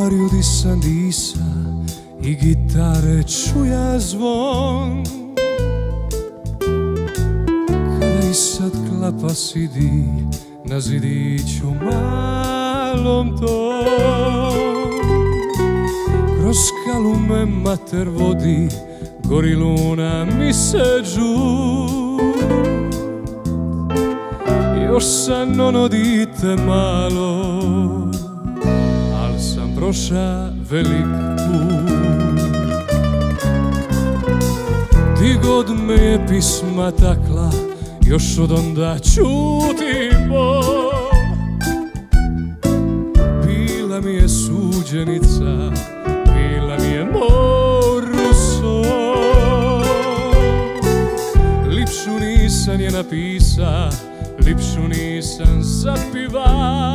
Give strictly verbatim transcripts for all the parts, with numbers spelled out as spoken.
Ario disan disa i gitare čuja zvon, kada i sad klapa sidi na zidiću malom tom. Kroz skalu me mater vodi, gori luna mi se džut. Još sam ono dite malo, al sam proša velik put. Di god me je pisma takla, još od onda čutim bol. Bila mi je suđenica, bila mi je moru sol. Lipšu nisam je napisa, lipšu nisam zapiva.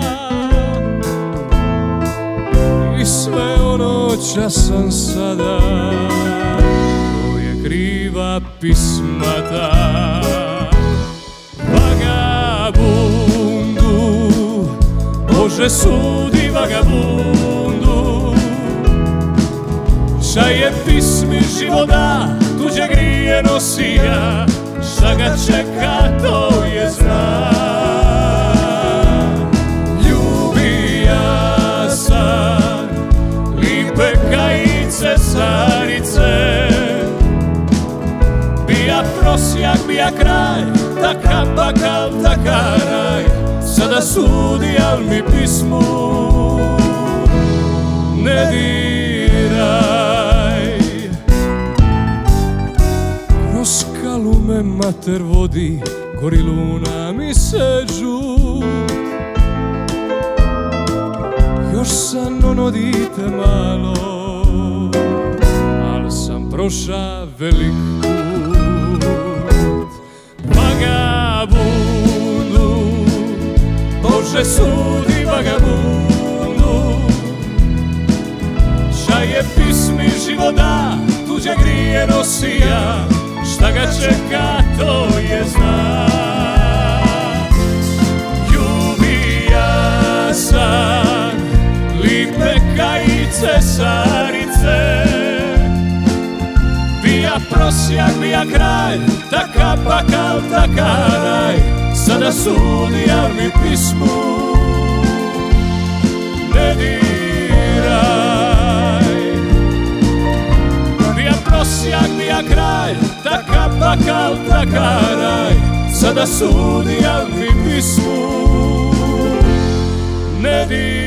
I sve ono časan sada, to je kriva pisma ta. Vagabundu, Bože sudi vagabundu, šta je pismi života, tuđe grije nosija, šta ga čeka to je znak. Ljubija sam lipe kajice carice, bija prosjak, bija kraj, taka bakal, taka raj. Sada sudi, al mi pismu ne diraj. Kroz skalu me mater vodi, gori luna mi se džut. Još sam ono dite malo, al sam proša velik put. Vagabundu, Bože sudi vagabundu, šta je pismi života, tuđe grije nosija, šta ga čeka to je znak. Ljubija sam lipe kajice carice, bija prosjak, bija kralj, taka bakal, taka raj. Sada sudi, al mi pismu ne diraj. Bija prosjak, bija kralj, taka bakal, taka raj. Sada sudi, al mi pismu ne diraj.